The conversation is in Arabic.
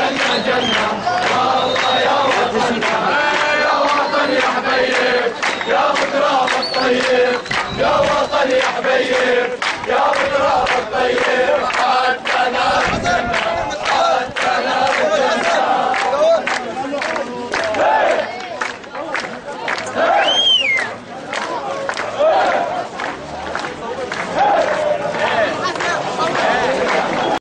جنة جنة والله يا وطننا يا وطن يا حبيب يا ابو تراب الطيب